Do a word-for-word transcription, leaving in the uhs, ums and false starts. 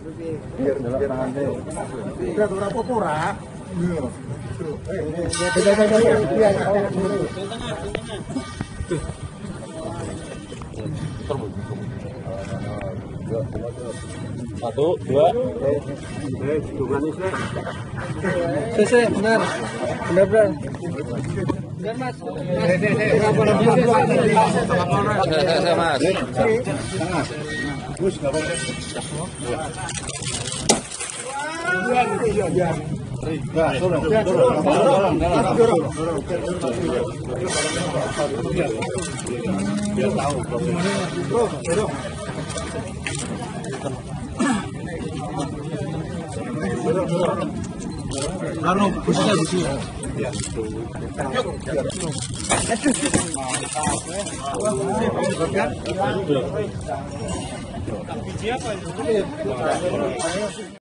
Biar dalam tangan deh. Udah ora apa-apa ora. Iya. Satu, dua. Eh, dua nih, Sese, benar. Benar, benar. Benar, Mas. Mas. Gus, enggak apa-apa. Nah, dorong, dorong, dorong, dorong, dorong, dorong. Biar tahu. Dorong, dorong. Dorong, dorong. Taruh, busnya, busnya. Ya, tuh. Mantap. Biji apa itu?